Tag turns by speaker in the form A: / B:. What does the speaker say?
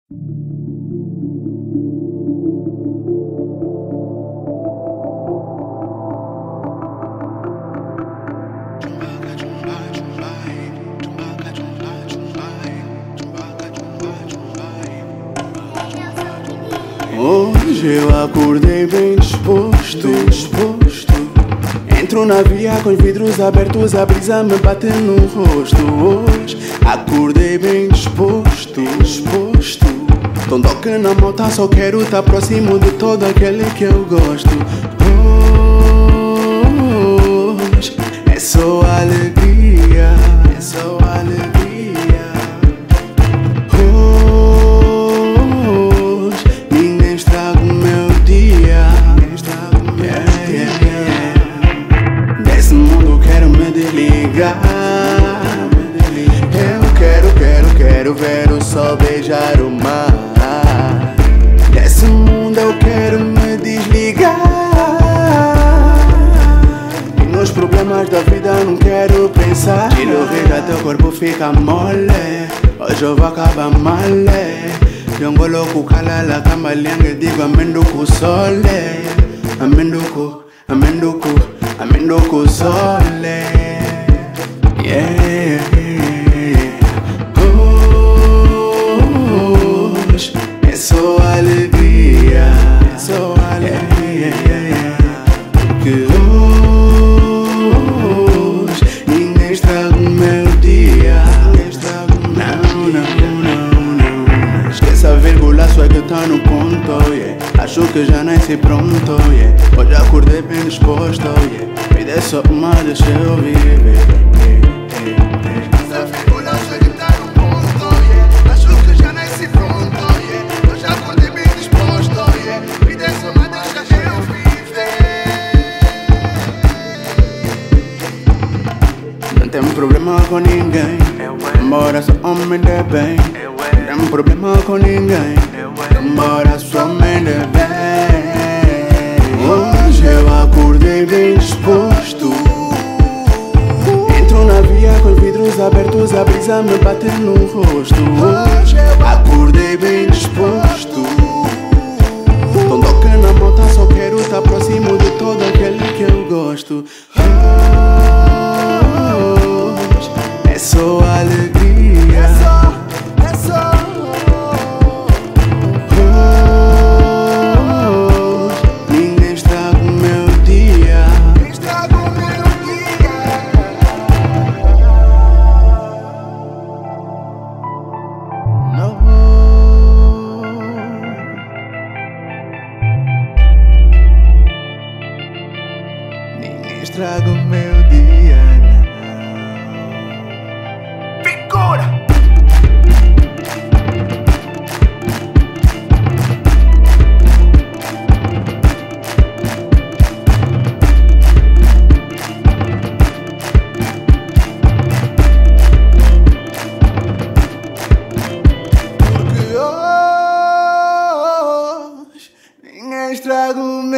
A: Hoje eu acordei bem disposto. Entro na via com os vidros abertos, a brisa me bate no rosto. Hoje acordei bem disposto. Tom toque na moto, só quero estar próximo de todo aquele que eu gosto. Hoje é só alegria, é só alegria. Hoje ninguém estraga o meu dia. Desse mundo quero me desligar. Eu quero ver o sol beijar o mar. Desse mundo eu quero me desligar. E nos problemas da vida não quero pensar. Tiro o vida, teu corpo fica mole. Hoje eu vou acabar male. Yongolo kukalala kama liange digo amenduku sole. Amenduku sole. Yeah. Hoje é só alegria, é só alegria. Que hoje ninguém estraga o meu dia. Não. Esqueça a vírgula, só é que tá no ponto, yeah. Acho que já nasci pronto, yeah. Hoje acordei bem disposto, yeah. Vida é só uma, deixa eu viver. Essa vírgula, só é que tá no ponto, yeah. Acho que já nasci pronto, yeah. Hoje acordei bem disposto, yeah. Vida é só uma, deixa eu viver. Não tem problema com ninguém, embora sou homem de bem. Não tem problema com ninguém, embora sou homem de bem. Hoje eu acordei bem disposto. Entro na via com os vidros abertos, a brisa me bate no rosto. Hoje eu acordei bem disposto. Tom toque na moto, só quero estar próximo de todo aquele que eu gosto. Hoje é só alegria. Ninguém estraga o meu dia, não. Figura! Porque hoje ninguém estraga o meu